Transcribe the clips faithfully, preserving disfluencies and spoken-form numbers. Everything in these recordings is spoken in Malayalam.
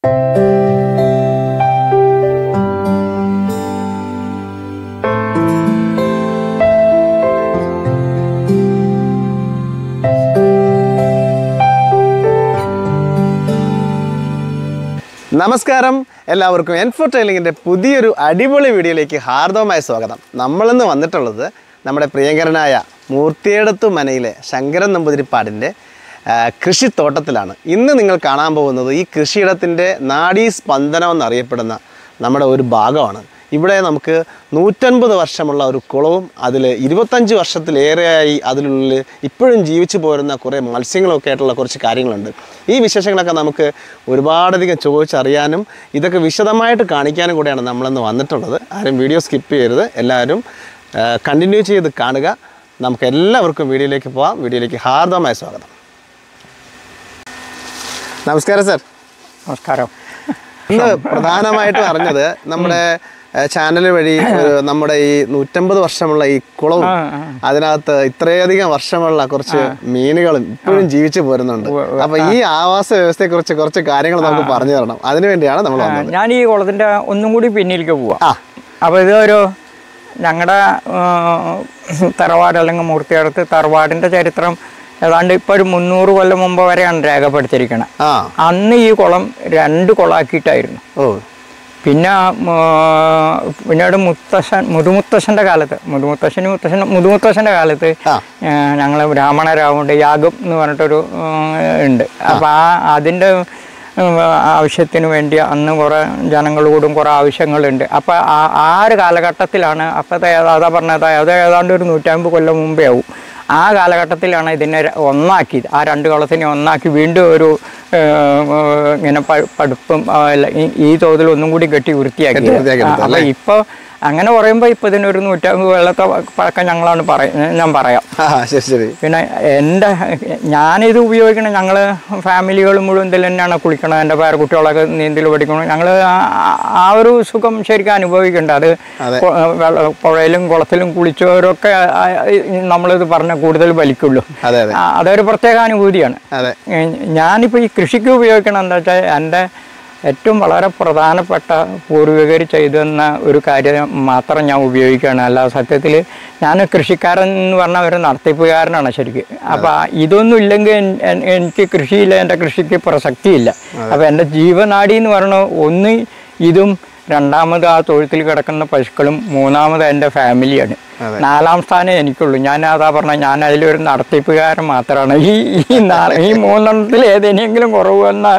നമസ്കാരം എല്ലാവർക്കും എൻഫോർടൈലിങ്ങിൻ്റെ പുതിയൊരു അടിപൊളി വീഡിയോയിലേക്ക് ഹാർദവമായ സ്വാഗതം. നമ്മളിന്ന് വന്നിട്ടുള്ളത് നമ്മുടെ പ്രിയങ്കരനായ മൂർത്തിയേടത്തു മനയിലെ ശങ്കരൻ നമ്പൂതിരിപ്പാടിൻ്റെ കൃഷിത്തോട്ടത്തിലാണ്. ഇന്ന് നിങ്ങൾ കാണാൻ പോകുന്നത് ഈ കൃഷിയിടത്തിൻ്റെ നാഡീ സ്പന്ദനം എന്നറിയപ്പെടുന്ന നമ്മുടെ ഒരു ഭാഗമാണ്. ഇവിടെ നമുക്ക് നൂറ്റൻപത് വർഷമുള്ള ഒരു കുളവും അതിൽ ഇരുപത്തഞ്ച് വർഷത്തിലേറെയായി അതിനുള്ളിൽ ഇപ്പോഴും ജീവിച്ചു പോരുന്ന കുറേ മത്സ്യങ്ങളൊക്കെ ആയിട്ടുള്ള കുറച്ച് കാര്യങ്ങളുണ്ട്. ഈ വിശേഷങ്ങളൊക്കെ നമുക്ക് ഒരുപാടധികം ചോദിച്ചറിയാനും ഇതൊക്കെ വിശദമായിട്ട് കാണിക്കാനും കൂടെയാണ് നമ്മളിന്ന് വന്നിട്ടുള്ളത്. ആരും വീഡിയോ സ്കിപ്പ് ചെയ്യരുത്, എല്ലാവരും കണ്ടിന്യൂ ചെയ്ത് കാണുക. നമുക്ക് എല്ലാവർക്കും വീഡിയോയിലേക്ക് പോകാം. വീഡിയോയിലേക്ക് ഹാർദവമായ സ്വാഗതം. നമസ്കാരം സർ. നമസ്കാരം. ഇന്ന് പ്രധാനമായിട്ടും അറിഞ്ഞത് നമ്മുടെ ചാനൽ വഴി നമ്മുടെ ഈ നൂറ്റമ്പത് വർഷമുള്ള ഈ കുളവും അതിനകത്ത് ഇത്രയധികം വർഷമുള്ള കുറച്ച് മീനുകളും ഇപ്പോഴും ജീവിച്ചു പോരുന്നുണ്ട്. അപ്പൊ ഈ ആവാസ വ്യവസ്ഥയെ കുറിച്ച് കുറച്ച് കാര്യങ്ങൾ നമുക്ക് പറഞ്ഞു തരണം. അതിനുവേണ്ടിയാണ് നമ്മൾ വന്നത്. ഞാൻ ഈ കുളത്തിന്റെ ഒന്നും കൂടി പിന്നിലേക്ക് പോവാം. അപ്പൊ ഇതൊരു ഞങ്ങളുടെ തറവാട് അല്ലെങ്കിൽ മൂർത്തിയേടത്ത് തറവാടിന്റെ ചരിത്രം ഏതാണ്ട് ഇപ്പൊ ഒരു മുന്നൂറ് കൊല്ലം മുമ്പ് വരെയാണ് രേഖപ്പെടുത്തിയിരിക്കണം. അന്ന് ഈ കുളം രണ്ട് കുളമാക്കിയിട്ടായിരുന്നു. പിന്നെ പിന്നീട് മുത്തശ്ശൻ മുതുമുത്തശ്ശൻ്റെ കാലത്ത് മുതുമുത്തശ്ശന് മുത്തശ്ശൻ മുതുമുത്തശ്ശൻ്റെ കാലത്ത് ഞങ്ങൾ ബ്രാഹ്മണരാവുണ്ട് യാഗം എന്ന് പറഞ്ഞിട്ടൊരു ഉണ്ട്. അപ്പം ആ അതിൻ്റെ ആവശ്യത്തിന് വേണ്ടി അന്ന് കുറേ ജനങ്ങളോടും കുറേ ആവശ്യങ്ങളുണ്ട്. അപ്പം ആ ആ ഒരു കാലഘട്ടത്തിലാണ് അപ്പോഴത്തെ അതാ പറഞ്ഞത് അത് ഏതാണ്ട് ഒരു നൂറ്റമ്പത് കൊല്ലം മുമ്പേ ആവും. ആ കാലഘട്ടത്തിലാണ് ഇതിനെ ഒന്നാക്കിയത്. ആ രണ്ട് കുളത്തിനെ ഒന്നാക്കി വീണ്ടും ഒരു ഇങ്ങനെ പടുപ്പും ഈ തോതിൽ ഒന്നും കൂടി കെട്ടി വൃത്തിയാക്കി. അപ്പൊ ഇപ്പൊ അങ്ങനെ പറയുമ്പോൾ ഇപ്പൊ ഇതിനൊരു നൂറ്റമ്പത് വെള്ളത്തെ പഴക്കം ഞങ്ങളാണ് പറയുന്നത്, ഞാൻ പറയാം. പിന്നെ എൻ്റെ ഞാനിത് ഉപയോഗിക്കണം. ഞങ്ങൾ ഫാമിലികൾ മുഴുവൻ ഇതിൽ തന്നെയാണ് കുളിക്കണം. എൻ്റെ പേരക്കുട്ടികളൊക്കെ നീന്തൽ പഠിക്കണം. ഞങ്ങൾ ആ ഒരു സുഖം ശരിക്കും അനുഭവിക്കുന്നുണ്ട്. അത് പുഴയിലും കുളത്തിലും കുളിച്ചവരൊക്കെ നമ്മളിത് പറഞ്ഞ കൂടുതൽ വലിക്കുള്ളൂ. അതൊരു പ്രത്യേക അനുഭൂതിയാണ്. ഞാനിപ്പോൾ ഈ കൃഷിക്ക് ഉപയോഗിക്കണം എന്താ വെച്ചാൽ എൻ്റെ ഏറ്റവും വളരെ പ്രധാനപ്പെട്ട പൂർവികർ ചെയ്തെന്ന ഒരു കാര്യം മാത്രം ഞാൻ ഉപയോഗിക്കുകയാണ്. അല്ല, സത്യത്തിൽ ഞാൻ കൃഷിക്കാരൻ എന്ന് പറഞ്ഞാൽ ഒരു നടത്തിപ്പുകാരനാണ് ശരിക്കും. അപ്പം ഇതൊന്നും ഇല്ലെങ്കിൽ എനിക്ക് കൃഷിയില്ല, എൻ്റെ കൃഷിക്ക് പ്രസക്തിയില്ല. അപ്പം എൻ്റെ ജീവനാഡി എന്ന് പറഞ്ഞാൽ ഒന്ന് ഇതും, രണ്ടാമത് ആ തൊഴുത്തിൽ കിടക്കുന്ന പശുക്കളും, മൂന്നാമത് എൻ്റെ ഫാമിലിയാണ്. നാലാം സ്ഥാനം എനിക്കുള്ളൂ. ഞാൻ അതാ പറഞ്ഞാൽ ഞാൻ അതിലൊരു നടത്തിപ്പുകാരൻ മാത്രമാണ്. ഈ ഈ ഈ മൂന്നെണ്ണത്തിൽ ഏതെങ്കിലും കുറവ് വന്നാൽ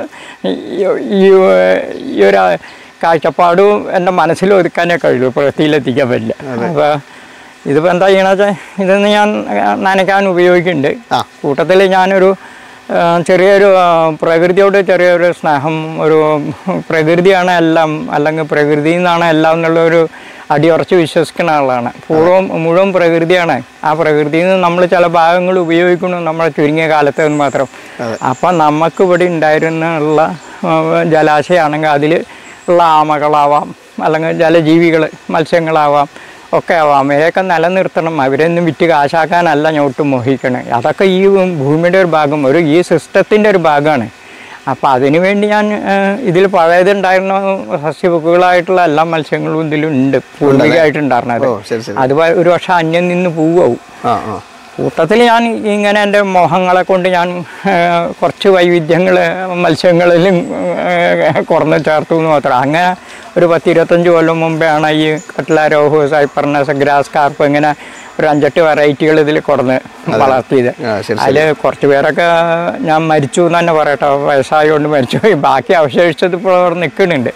ഈ ഈ ഒരു കാഴ്ചപ്പാടും എൻ്റെ മനസ്സിൽ ഒതുക്കാനേ കഴിയൂ, പ്രവൃത്തിയിലെത്തിക്കാൻ പറ്റില്ല. അപ്പോൾ ഇതിപ്പോൾ എന്താ ചെയ്യണമെന്ന് വെച്ചാൽ ഇതൊന്ന് ഞാൻ നനയ്ക്കാൻ ഉപയോഗിക്കുന്നുണ്ട്. കൂട്ടത്തിൽ ഞാനൊരു ചെറിയൊരു പ്രകൃതിയോട് ചെറിയൊരു സ്നേഹം, ഒരു പ്രകൃതിയാണ് എല്ലാം, അല്ലെങ്കിൽ പ്രകൃതി നിന്നാണ് എല്ലാം എന്നുള്ളൊരു അടിയുറച്ച് വിശ്വസിക്കുന്ന ആളാണ്. പൂർവ്വം മുഴുവൻ പ്രകൃതിയാണ്. ആ പ്രകൃതിയിൽ നിന്ന് നമ്മൾ ചില ഭാഗങ്ങൾ ഉപയോഗിക്കുന്നു നമ്മുടെ ചുരുങ്ങിയ കാലത്ത് എന്ന് മാത്രം. അപ്പം നമുക്ക് ഇവിടെ ഉണ്ടായിരുന്നുള്ള ജലാശയമാണെങ്കിൽ അതിൽ ഉള്ള ആമകളാവാം, അല്ലെങ്കിൽ ജലജീവികൾ മത്സ്യങ്ങളാവാം, ഒക്കെ ആവാം. ഇവയൊക്കെ നിലനിർത്തണം. അവരൊന്നും വിറ്റ് കാശാക്കാനല്ല ഞോട്ട് മോഹിക്കണം. അതൊക്കെ ഈ ഭൂമിയുടെ ഒരു ഭാഗം, ഒരു ഈ സിസ്റ്റത്തിൻ്റെ ഒരു ഭാഗമാണ്. അപ്പം അതിനു വേണ്ടി ഞാൻ ഇതിൽ പഴയതുണ്ടായിരുന്ന സസ്യബുക്കുകളായിട്ടുള്ള എല്ലാ മത്സ്യങ്ങളും ഇതിലുണ്ട്, പൂർവികമായിട്ടുണ്ടായിരുന്നത്. അത് ഒരു പക്ഷെ അന്യം നിന്ന് പോവും. കൂട്ടത്തിൽ ഞാൻ ഇങ്ങനെ എൻ്റെ മോഹങ്ങളെ കൊണ്ട് ഞാൻ കുറച്ച് വൈവിധ്യങ്ങൾ മത്സ്യങ്ങളിലും കുറഞ്ഞു ചേർത്തു എന്ന് മാത്രം. അങ്ങനെ ഒരു പത്ത് ഇരുപത്തഞ്ച് കൊല്ലം മുമ്പെയാണ് ഈ catla, rohu, cyprinus, grass carp ഇങ്ങനെ ഒരു അഞ്ചെട്ട് വെറൈറ്റികൾ ഇതിൽ കുറഞ്ഞ് വളർത്തിയത്. അതിൽ കുറച്ച് പേരൊക്കെ ഞാൻ മരിച്ചു എന്ന് തന്നെ പറയട്ടെ, വയസ്സായതുകൊണ്ട് മരിച്ചു പോയി. ബാക്കി അവശേഷിച്ചത് ഇപ്പോൾ അവിടെ നിൽക്കുന്നുണ്ട്.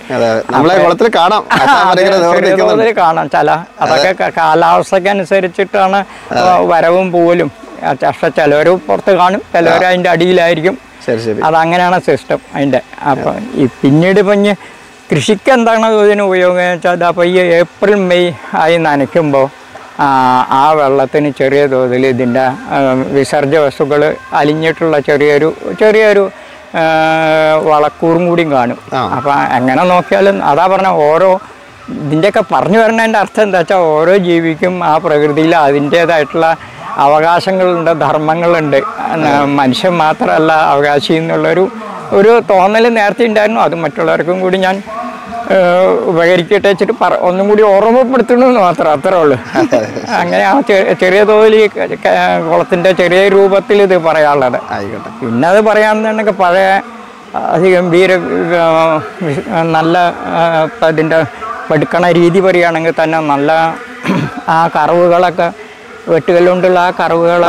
കാണാം ചില അതൊക്കെ കാലാവസ്ഥയ്ക്ക് അനുസരിച്ചിട്ടാണ് വരവും പോലും. പക്ഷെ ചിലവർ പുറത്ത് കാണും, ചിലവർ അതിൻ്റെ അടിയിലായിരിക്കും. അതങ്ങനെയാണ് സിസ്റ്റം അതിൻ്റെ. അപ്പം ഈ പിന്നീട് ഇപ്പം കൃഷിക്ക് എന്താണ് ഇതിന് ഉപയോഗം വെച്ചാൽ അപ്പോൾ ഈ ഏപ്രിൽ മെയ് ആയി നനയ്ക്കുമ്പോൾ ആ വെള്ളത്തിന് ചെറിയ തോതിൽ ഇതിൻ്റെ വിസർജ്ജ വസ്തുക്കൾ അലിഞ്ഞിട്ടുള്ള ചെറിയൊരു ചെറിയൊരു വളക്കൂറും കൂടിയും കാണും. അപ്പം എങ്ങനെ നോക്കിയാലും അതാ പറഞ്ഞ ഓരോ ഇതിൻ്റെയൊക്കെ പറഞ്ഞു വരുന്നതിൻ്റെ അർത്ഥം എന്താ വെച്ചാൽ ഓരോ ജീവിക്കും ആ പ്രകൃതിയിൽ അതിൻ്റേതായിട്ടുള്ള അവകാശങ്ങളുണ്ട്, ധർമ്മങ്ങളുണ്ട്. മനുഷ്യൻ മാത്രമല്ല അവകാശി എന്നുള്ളൊരു ഒരു തോന്നൽ നേരത്തെ ഉണ്ടായിരുന്നു. അത് മറ്റുള്ളവർക്കും കൂടി ഞാൻ ഉപകരിക്കട്ടെ വെച്ചിട്ട് പറ ഒന്നും കൂടി ഓർമ്മപ്പെടുത്തണമെന്ന് മാത്രം, അത്രേ ഉള്ളൂ. അങ്ങനെ ആ ചെറിയ തോതിൽ ഈ കുളത്തിൻ്റെ ചെറിയ രൂപത്തിൽ ഇത് പറയാനുള്ളത്. ആയിക്കോട്ടെ. പിന്നെ അത് പറയാമെന്നുണ്ടെങ്കിൽ പഴയ അതിഗംഭീര നല്ല അതിൻ്റെ വെടുക്കണ രീതി പറയുകയാണെങ്കിൽ തന്നെ നല്ല ആ കറവുകളൊക്കെ വെട്ടുകല്ലുകൊണ്ടുള്ള ആ കറവുകൾ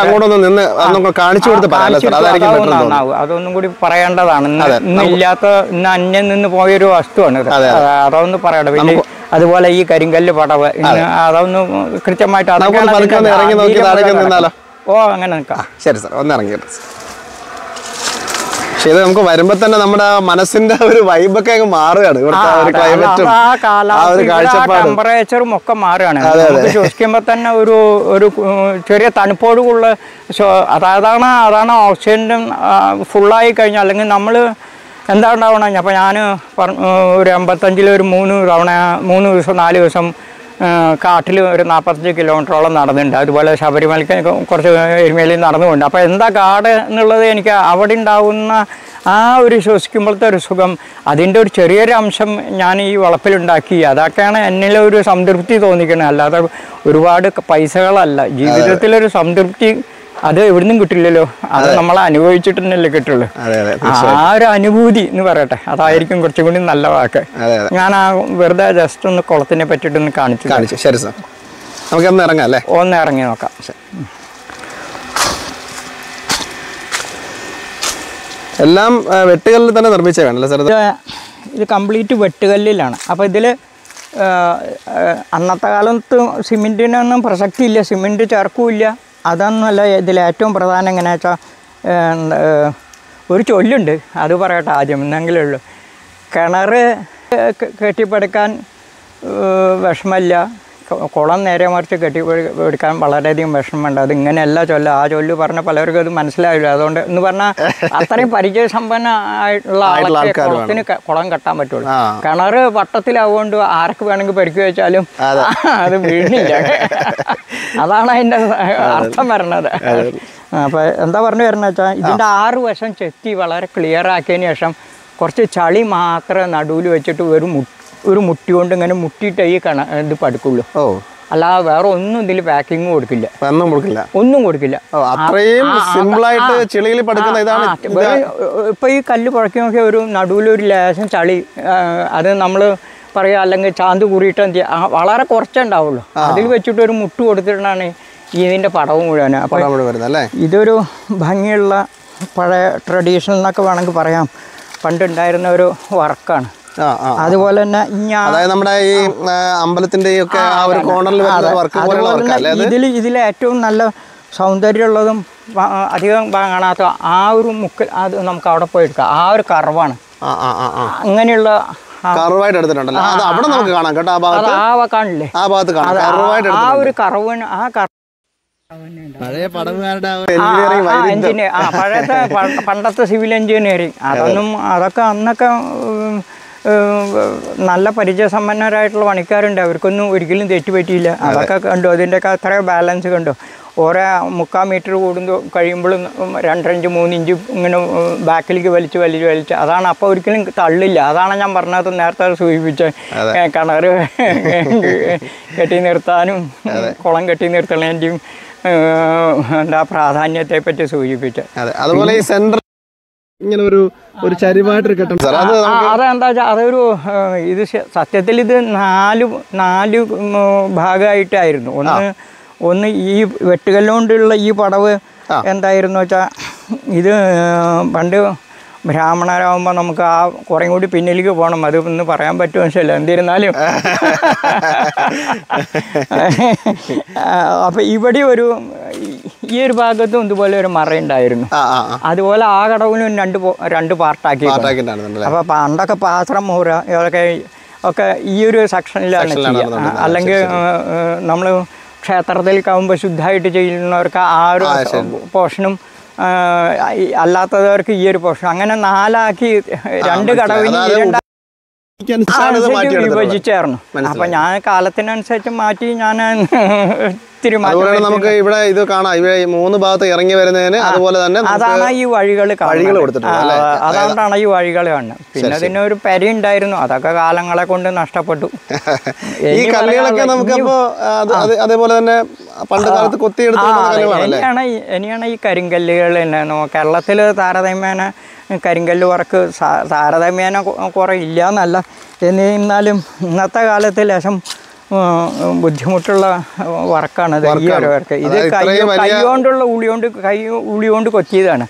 നന്നാവും. അതൊന്നും കൂടി പറയേണ്ടതാണ്. ഇന്ന് ഇല്ലാത്ത ഇന്ന് അന്യം നിന്ന് പോയൊരു വസ്തുവാണ് ഇത്. അതൊന്ന് പറയട്ടെ. പിന്നെ അതുപോലെ ഈ കരിങ്കല്ല് പടവ് ഇന്ന് അതൊന്ന് കൃത്യമായിട്ട് ഓ അങ്ങനെ നിൽക്കാം. ശരി സാർ, ഒന്ന് ഇറങ്ങി. പക്ഷെ ഇത് നമുക്ക് വരുമ്പോ തന്നെ നമ്മുടെ മനസ്സിന്റെ ഒരു വൈബൊക്കെ അങ്ങ് മാറുകയാണ്. ടെമ്പറേച്ചറും ഒക്കെ മാറുകയാണ്. ശ്വസിക്കുമ്പോ തന്നെ ഒരു ഒരു ചെറിയ തണുപ്പോടുള്ള അതാണ് അതാണ് ഓക്സിജൻ ഫുള്ളായി കഴിഞ്ഞാൽ. അല്ലെങ്കിൽ നമ്മൾ എന്താ ഉണ്ടാവണം. അപ്പോൾ ഞാൻ ഒരു അമ്പത്തഞ്ചിൽ ഒരു മൂന്ന് തവണ മൂന്ന് ദിവസം നാല് ദിവസം കാട്ടിൽ ഒരു നാൽപ്പത്തഞ്ച് കിലോമീറ്ററോളം നടന്നിട്ടുണ്ട്. അതുപോലെ ശബരിമലയ്ക്ക് കുറച്ച് എരുമേലിൽ നടന്നുകൊണ്ട്. അപ്പോൾ എന്താ കാട് എന്നുള്ളത് എനിക്ക് അവിടെ ഉണ്ടാകുന്ന ആ ഒരു ശ്വസിക്കുമ്പോഴത്തെ ഒരു സുഖം, അതിൻ്റെ ഒരു ചെറിയൊരു അംശം ഞാൻ ഈ വളപ്പിലുണ്ടാക്കി. അതൊക്കെയാണ് എന്നിലെ ഒരു സംതൃപ്തി തോന്നിക്കുന്നത്. അല്ലാതെ ഒരുപാട് പൈസകളല്ല. ജീവിതത്തിലൊരു സംതൃപ്തി അത് എവിടുന്നും കിട്ടില്ലല്ലോ. അത് നമ്മൾ അനുഭവിച്ചിട്ട് തന്നെയല്ലേ കിട്ടുള്ളൂ. ആ ഒരു അനുഭൂതി എന്ന് പറയട്ടെ, അതായിരിക്കും കുറച്ചും കൂടി നല്ല വാക്ക്. ഞാൻ ആ വെറുതെ ജസ്റ്റ് ഒന്ന് കുളത്തിനെ പറ്റിയിട്ടൊന്ന് കാണിച്ചു കാണിച്ചു ശരി സാർ, നമുക്ക് ഒന്ന് ഇറങ്ങാം അല്ലേ? ഒന്ന് ഇറങ്ങി നോക്കാം. എല്ലാം വെട്ടുകല്ലിൽ തന്നെ നിർമ്മിച്ചതാണല്ലേ സാർ? ഇത് കംപ്ലീറ്റ് വെട്ടുകല്ലിലാണ്. അപ്പോൾ ഇതിൽ അന്നത്തെ കാലത്ത് സിമെൻറ്റിനൊന്നും പ്രസക്തി ഇല്ല, സിമെൻറ്റ് ചേർക്കില്ല. അതൊന്നുമല്ല ഇതിൽ ഏറ്റവും പ്രധാനം എങ്ങനെയാ വെച്ചാൽ ഒരു ചൊല്ലുണ്ട്, അത് പറയട്ടെ ആദ്യം എന്നെങ്കിലേ ഉള്ളൂ. കിണർ കെട്ടിപ്പടുക്കാൻ വിഷമമില്ല, കുളം നേരെ മറിച്ച് കെട്ടിപ്പടുക്കാൻ വളരെയധികം വിഷമമുണ്ട്. അത് ഇങ്ങനെയല്ല ചൊല്ല. ആ ചൊല്ല് പറഞ്ഞ പലർക്കും അത് മനസ്സിലാവില്ല. അതുകൊണ്ട് എന്ന് പറഞ്ഞാൽ അത്രയും പരിചയസമ്പന്നമായിട്ടുള്ള ആളൊക്കെ കുളത്തിന് കുളം കെട്ടാൻ പറ്റുള്ളൂ. കിണർ വട്ടത്തിലാവുകൊണ്ട് ആർക്ക് വേണമെങ്കിൽ പരിക്ക് വെച്ചാലും അത് വീണില്ല. അതാണ് അതിൻ്റെ അർത്ഥം വരണത്. അപ്പോൾ എന്താ പറഞ്ഞു വരുന്നത് വെച്ചാൽ ഇതിൻ്റെ ആറ് വശം ചെത്തി വളരെ ക്ലിയർ ആക്കിയതിന് ശേഷം കുറച്ച് ചളി മാത്രമേ നടുവിൽ വെച്ചിട്ട് ഒരു മു ഒരു മുട്ടി കൊണ്ട് ഇങ്ങനെ മുട്ടിയിട്ട് ഈ കണ ഇത് പടുക്കുള്ളൂ. ഓ, അല്ലാതെ വേറെ ഒന്നും ഇതിൽ പാക്കിങ് കൊടുക്കില്ല, ഒന്നും കൊടുക്കില്ല ഒന്നും കൊടുക്കില്ല ഇപ്പം ഈ കല്ല് പുഴക്കി നോക്കിയ ഒരു നടുവിലൊരു ലേശം ചളി, അത് നമ്മൾ പറയുക അല്ലെങ്കിൽ ചാന്ത് കൂറിയിട്ട് എന്ത് ചെയ്യുക, വളരെ കുറച്ചേ ഉണ്ടാവുള്ളൂ. അതിൽ വെച്ചിട്ട് ഒരു മുട്ട് കൊടുത്തിട്ടാണ് ഇതിൻ്റെ പടവ് മുഴുവൻ. അപ്പോൾ ഇതൊരു ഭംഗിയുള്ള പഴയ ട്രഡീഷണൽ എന്നൊക്കെ വേണമെങ്കിൽ പറയാം, പണ്ടുണ്ടായിരുന്ന ഒരു വർക്കാണ്. അതുപോലെ തന്നെ നമ്മുടെ ഈ അമ്പലത്തിന്റെ ഇതിൽ ഇതിൽ ഏറ്റവും നല്ല സൗന്ദര്യമുള്ളതും അധികം കാണാത്ത ആ ഒരു മുക്കിൽ അത് നമുക്ക് അവിടെ പോയി എടുക്കാം. ആ ഒരു കർവാണ്, അങ്ങനെയുള്ള കർവായിട്ട് എടുത്തിട്ടുണ്ടല്ലോ, ആ കാണില്ലേ, ആ ഒരു കർവിന് ആ എഞ്ചിനീയർ ആ പഴയത്തെ പണ്ടത്തെ സിവിൽ എഞ്ചിനീയറിങ് അതൊന്നും അതൊക്കെ അന്നൊക്കെ നല്ല പരിചയസമ്പന്നരായിട്ടുള്ള പണിക്കാരുണ്ട്. അവർക്കൊന്നും ഒരിക്കലും തെറ്റുപറ്റിയില്ല. അതൊക്കെ കണ്ടു, അതിൻ്റെയൊക്കെ അത്ര ബാലൻസ് കണ്ടു. ഓരോ മുക്കാൽ മീറ്റർ കൂടുമ്പോൾ കഴിയുമ്പോഴും രണ്ടരഞ്ച് മൂന്നിഞ്ച് ഇങ്ങനെ ബാക്കിലേക്ക് വലിച്ച് വലിച്ച് വലിച്ച് അതാണ്. അപ്പോൾ ഒരിക്കലും തള്ളില്ല. അതാണ് ഞാൻ പറഞ്ഞത് നേരത്തെ സൂചിപ്പിച്ച കിണർ കെട്ടി നിർത്താനും കുളം കെട്ടി നിർത്തണേൻ്റെയും എന്താ പ്രാധാന്യത്തെ പറ്റി സൂചിപ്പിച്ചത്. അതുപോലെ ഈ സെൻട്രൽ ഇങ്ങനെ ഒരു ഒരു ചരിവായിട്ടൊരു കെട്ടണം. അതെന്താ വെച്ചാൽ അതൊരു ഇത് സത്യത്തിൽ ഇത് നാല് നാല് ഭാഗമായിട്ടായിരുന്നു. ഒന്ന് ഒന്ന് ഈ വെട്ടുകല്ലുകൊണ്ടുള്ള ഈ പടവ് എന്തായിരുന്നു വെച്ചാൽ, ഇത് പണ്ട് ബ്രാഹ്മണരാകുമ്പോൾ നമുക്ക് ആ കുറേ കൂടി പിന്നിലേക്ക് പോകണം, അത് ഒന്ന് പറയാൻ പറ്റുമോ വെച്ചല്ല. എന്നിരുന്നാലും അപ്പം ഇവിടെ ഒരു ഈ ഒരു ഭാഗത്തും ഇതുപോലെ ഒരു മറയുണ്ടായിരുന്നു. അതുപോലെ ആ കടവിലും രണ്ട് രണ്ട് പാർട്ടാക്കി. അപ്പോൾ പണ്ടൊക്കെ പാത്രം മൂറ ഇതൊക്കെ ഒക്കെ ഈ ഒരു സെക്ഷനിലാണ് ചെയ്യുക. അല്ലെങ്കിൽ നമ്മൾ ക്ഷേത്രത്തിലേക്കാവുമ്പോൾ ശുദ്ധമായിട്ട് ചെയ്യുന്നവർക്ക് ആ ഒരു പോർഷനും അല്ലാത്തവർക്ക് ഈ ഒരു പോർഷൻ, അങ്ങനെ നാലാക്കി രണ്ട് കടവിന് വിഭജിച്ചായിരുന്നു. അപ്പൊ ഞാൻ കാലത്തിനനുസരിച്ച് മാറ്റി ഞാൻ ഇത്തിരി നമുക്ക് ഇവിടെ ഇത് കാണാം. ഇവിടെ ഈ മൂന്ന് ഭാഗത്ത് ഇറങ്ങി വരുന്നതിന് അതുപോലെ തന്നെ അതാണ് ഈ വഴികൾ വഴികൾ കൊടുത്തിട്ടുണ്ട്. അതുകൊണ്ടാണ് ഈ വഴികൾ കാണുന്നത്. പിന്നെ അതിന് ഒരു പെര ഉണ്ടായിരുന്നു, അതൊക്കെ കാലങ്ങളെ കൊണ്ട് നഷ്ടപ്പെട്ടു. ഈ കല്ലുകളൊക്കെ നമുക്കപ്പോ അതേപോലെ തന്നെ പണ്ട് കാലത്ത് കൊത്തിയെടുത്ത ഇനിയാണ് ഈ കരിങ്കല്ലുകൾ തന്നെ. കേരളത്തിൽ താരതമ്യേന കരിങ്കല്ല് വർക്ക് താരതമ്യേന കുറേ ഇല്ല എന്നല്ല, എന്നിരുന്നാലും ഇന്നത്തെ കാലത്ത് ലേശം ബുദ്ധിമുട്ടുള്ള വർക്കാണത് ഈ ഒരു വർക്ക്. ഇത് കൈ കൈ കൊണ്ടുള്ള ഉളി കൊണ്ട് കൈ ഉളി കൊണ്ട് കൊത്തിയതാണ്.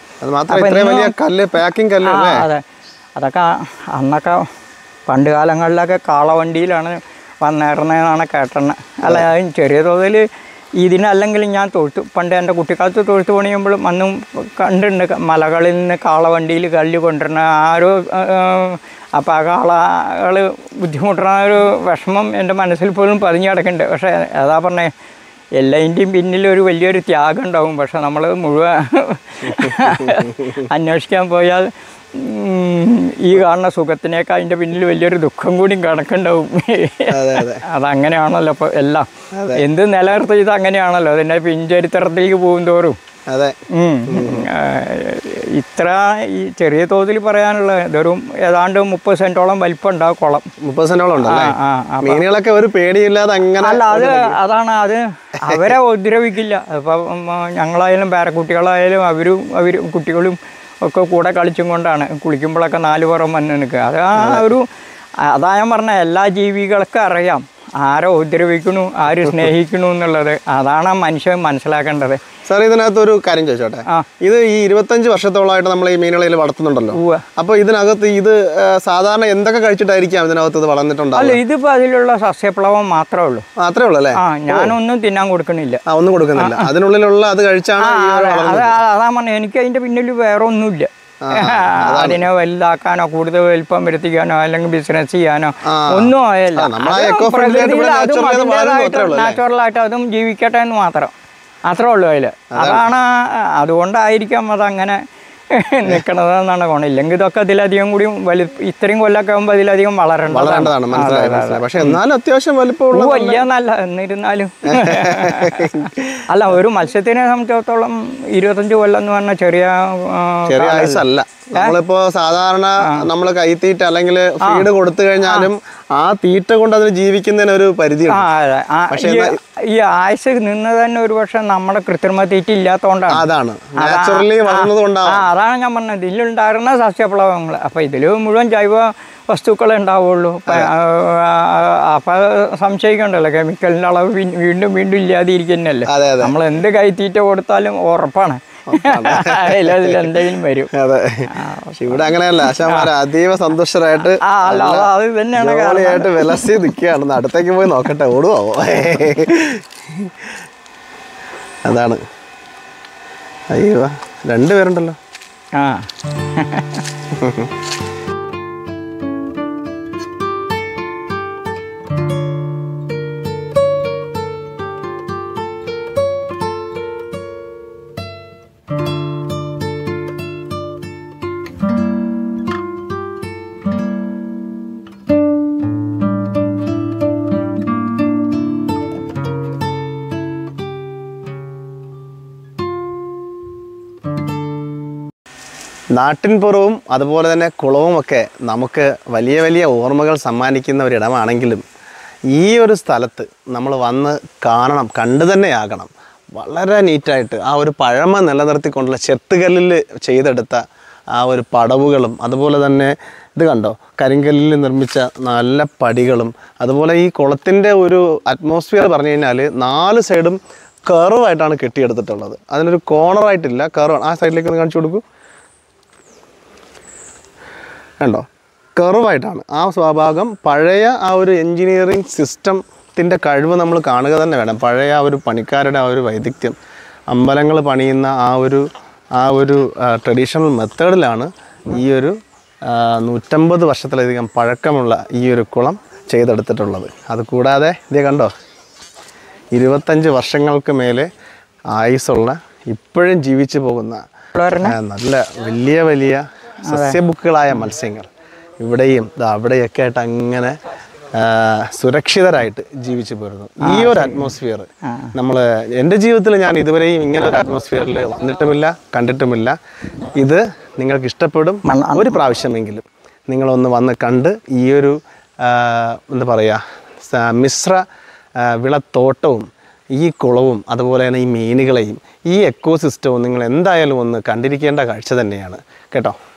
അതെ, അതൊക്കെ അന്നൊക്കെ പണ്ട് കാലങ്ങളിലൊക്കെ കാളവണ്ടിയിലാണ് വന്നേറുന്നതെന്നാണ് കേട്ടത്. അല്ല, ചെറിയ തോതിൽ ഇതിനല്ലെങ്കിൽ ഞാൻ തൊഴുത്ത് പണ്ട് എൻ്റെ കുട്ടിക്കാലത്ത് തൊഴുത്ത് പണിയുമ്പോഴും അന്നും കണ്ടിട്ടുണ്ട് മലകളിൽ നിന്ന് കാളവണ്ടിയിൽ കല്ല് കൊണ്ടുവരുന്ന ആ ഒരു. അപ്പോൾ ആ കാളകൾ ബുദ്ധിമുട്ടുന്ന ഒരു വിഷമം എൻ്റെ മനസ്സിൽ പോലും പതിഞ്ഞു കിടക്കുന്നുണ്ട്. പക്ഷേ അതാ പറഞ്ഞേ, എല്ലാതിൻ്റെയും പിന്നിൽ ഒരു വലിയൊരു ത്യാഗം ഉണ്ടാവും. പക്ഷെ നമ്മൾ മുഴുവൻ അന്വേഷിക്കാൻ പോയാൽ ഈ കാണുന്ന സുഖത്തിനേക്കാൾ അതിൻ്റെ പിന്നിൽ വലിയൊരു ദുഃഖം കൂടിയും കണക്കുണ്ടാവും. അതങ്ങനെയാണല്ലോ ഇപ്പോൾ എല്ലാം. എന്ത് നിലനിർത്തി ഇത് അങ്ങനെയാണല്ലോ. അതിൻ്റെ പിൻചരിത്രത്തിലേക്ക് പോകും തോറും അതെ ഇത്ര ഈ ചെറിയ തോതിൽ പറയാനുള്ള ഇതൊരു ഏതാണ്ട് മുപ്പത് സെന്റോളം വലിപ്പം ഉണ്ടാവും കുളം. മുപ്പത് സെന്റോളം ഉണ്ടല്ലേ? മീനുകളൊക്കെ ഒരു പേടിയില്ലാതെ അങ്ങനെ. അല്ല, അത് അതാണ്, അത് അവരെ ഉപദ്രവിക്കില്ല. ഇപ്പം ഞങ്ങളായാലും പേരക്കുട്ടികളായാലും അവരും അവർ കുട്ടികളും ഒക്കെ കൂടെ കളിച്ചും കൊണ്ടാണ് കുളിക്കുമ്പോഴൊക്കെ നാല് പുറം വന്ന് നിൽക്കുക. അത് ആ ഒരു അതാ ഞാൻ പറഞ്ഞ എല്ലാ ജീവികൾക്കും അറിയാം ആരെ ഉപദ്രവിക്കണു ആര് സ്നേഹിക്കണു എന്നുള്ളത്. അതാണ് മനുഷ്യൻ മനസ്സിലാക്കേണ്ടത്. സാർ, ഇതിനകത്ത് ഒരു കാര്യം ചോദിച്ചോട്ടെ. ഇത് ഈ ഇരുപത്തഞ്ച് വർഷത്തോളമായിട്ട് നമ്മൾ ഈ മീനുകളിൽ വളർത്തുന്നുണ്ടല്ലോ. അപ്പോൾ ഇതിനകത്ത് ഇത് സാധാരണ എന്തൊക്കെ കഴിച്ചിട്ടായിരിക്കാം ഇതിനകത്ത് ഇത് വളർന്നിട്ടുണ്ടോ? അല്ല, ഇതിപ്പോ അതിലുള്ള സസ്യപ്ലവം മാത്രമേ ഉള്ളൂ. മാത്രമേ ഉള്ളൂ അല്ലേ? ആ, ഞാനൊന്നും തിന്നാൻ കൊടുക്കണില്ല. ആ, ഒന്നും കൊടുക്കുന്നില്ല. അതിനുള്ളിലുള്ള അത് കഴിച്ചാണ്. അതാ പറഞ്ഞത്, എനിക്ക് അതിന്റെ പിന്നിൽ വേറെ ഒന്നുമില്ല. അതിനെ വലുതാക്കാനോ കൂടുതൽ വലിപ്പം വരുത്തിക്കാനോ അല്ലെങ്കിൽ ബിസിനസ് ചെയ്യാനോ ഒന്നും ആയല്ല. നാച്ചുറലായിട്ട് അതും ജീവിക്കട്ടെ എന്ന് മാത്രം അത്രേ ഉള്ളൂ അതിൽ. അതാണ്, അതുകൊണ്ടായിരിക്കാം അതങ്ങനെ നിൽക്കണതെന്നാണ് കോണം. ഇല്ലെങ്കിൽ ഇതൊക്കെ അതിലധികം കൂടി വലി ഇത്രയും കൊല്ലൊക്കെ ആകുമ്പോൾ അതിലധികം വളരേണ്ടതാണ്. പക്ഷെ എന്നാലും അത്യാവശ്യം വലിപ്പമുള്ള വലിയ നല്ല എന്നിരുന്നാലും അല്ല, ഒരു മത്സ്യത്തിനെ സംബന്ധിച്ചിടത്തോളം ഇരുപത്തഞ്ച് കൊല്ലം എന്ന് പറഞ്ഞാൽ ചെറിയ ചെറിയ ആയുസല്ല. നമ്മളിപ്പോ സാധാരണ നമ്മൾ കൈത്തീറ്റ അല്ലെങ്കിൽ ഫീഡ് കൊടുത്തു കഴിഞ്ഞാലും ആ തീറ്റ കൊണ്ട് അതിന് ജീവിക്കുന്നതിന് ഒരു പരിധിയുണ്ട്. ഈ ആയുസ് നിന്ന് തന്നെ ഒരു പക്ഷെ നമ്മുടെ കൃത്രിമ തീറ്റ ഇല്ലാത്തതുകൊണ്ടാണ്. അതാണ് നാച്ചുറലി വളർന്നതുകൊണ്ടാണ്. അതാണ് ഞാൻ പറഞ്ഞത്, ഇതിലുണ്ടായിരുന്ന സസ്യപ്ലവങ്ങൾ. അപ്പൊ ഇതിൽ മുഴുവൻ ജൈവ വസ്തുക്കളെ ഉണ്ടാവുള്ളൂ. അപ്പൊ സംശയിക്കണ്ടല്ലോ, കെമിക്കലിന്റെ അളവ് വീണ്ടും വീണ്ടും ഇല്ലാതിരിക്കുന്നല്ലേ. നമ്മൾ എന്ത് കൈത്തീറ്റ കൊടുത്താലും ഉറപ്പാണ് എന്തെങ്കിലും വരും. അതെ, പക്ഷെ ഇവിടെ അങ്ങനെയല്ല. ആശാമാര് അതീവ സന്തുഷ്ടരായിട്ട് ആയിട്ട് വിലസി നിൽക്കുകയാണ്. അടുത്തേക്ക് പോയി നോക്കട്ടെ, ഓടുവാവോ? അതാണ്. അയ്യോ, രണ്ടുപേരുണ്ടല്ലോ. ആ നാട്ടിൻപുറവും അതുപോലെ തന്നെ കുളവുമൊക്കെ നമുക്ക് വലിയ വലിയ ഓർമ്മകൾ സമ്മാനിക്കുന്ന ഒരിടമാണെങ്കിലും ഈ ഒരു സ്ഥലത്ത് നമ്മൾ വന്ന് കാണണം, കണ്ടു തന്നെയാകണം. വളരെ നീറ്റായിട്ട് ആ ഒരു പഴമ നിലനിർത്തിക്കൊണ്ടുള്ള ചെത്തുകല്ലിൽ ചെയ്തെടുത്ത ആ ഒരു പടവുകളും അതുപോലെ തന്നെ ഇത് കണ്ടോ, കരിങ്കല്ലിൽ നിർമ്മിച്ച നല്ല പടികളും അതുപോലെ ഈ കുളത്തിൻ്റെ ഒരു അറ്റ്മോസ്ഫിയർ പറഞ്ഞു കഴിഞ്ഞാൽ നാല് സൈഡും കർവായിട്ടാണ് കെട്ടിയെടുത്തിട്ടുള്ളത്. അതിനൊരു കോർണറായിട്ടില്ല, കർവാണ്. ആ സൈഡിലേക്ക് ഒന്ന് കാണിച്ചു കൊടുക്കൂ. കണ്ടോ, കർവായിട്ടാണ്. ആ സ്വഭാഗം പഴയ ആ ഒരു എൻജിനീയറിങ് സിസ്റ്റത്തിൻ്റെ കഴിവ് നമ്മൾ കാണുക തന്നെ വേണം. പഴയ ആ ഒരു പണിക്കാരുടെ ആ ഒരു വൈദഗ്ധ്യം, അമ്പലങ്ങൾ പണിയുന്ന ആ ഒരു ആ ഒരു ട്രഡീഷണൽ മെത്തേഡിലാണ് ഈ ഒരു നൂറ്റമ്പത് വർഷത്തിലധികം പഴക്കമുള്ള ഈ ഒരു കുളം ചെയ്തെടുത്തിട്ടുള്ളത്. അതുകൂടാതെ ഇതേ കണ്ടോ, ഇരുപത്തഞ്ച് വർഷങ്ങൾക്ക് മേലെ ആയുസുള്ള ഇപ്പോഴും ജീവിച്ചു പോകുന്ന നല്ല വലിയ വലിയ സസ്യബുക്കുകളായ മത്സ്യങ്ങൾ ഇവിടെയും ദാ അവിടെയൊക്കെ ആയിട്ട് അങ്ങനെ സുരക്ഷിതരായിട്ട് ജീവിച്ചു പോരുന്നു. ഈ ഒരു അറ്റ്മോസ്ഫിയർ നമ്മൾ എൻ്റെ ജീവിതത്തിൽ ഞാൻ ഇതുവരെയും ഇങ്ങനെ ഒരു അറ്റ്മോസ്ഫിയറിൽ വന്നിട്ടുമില്ല, കണ്ടിട്ടുമില്ല. ഇത് നിങ്ങൾക്ക് ഇഷ്ടപ്പെടും. ഒരു പ്രാവശ്യമെങ്കിലും നിങ്ങളൊന്ന് വന്ന് കണ്ട് ഈ ഒരു എന്താ പറയുക മിശ്ര വിളത്തോട്ടവും ഈ കുളവും അതുപോലെ തന്നെ ഈ മീനുകളെയും ഈ എക്കോ സിസ്റ്റവും നിങ്ങൾ എന്തായാലും ഒന്ന് കണ്ടിരിക്കേണ്ട കാഴ്ച തന്നെയാണ് കേട്ടോ.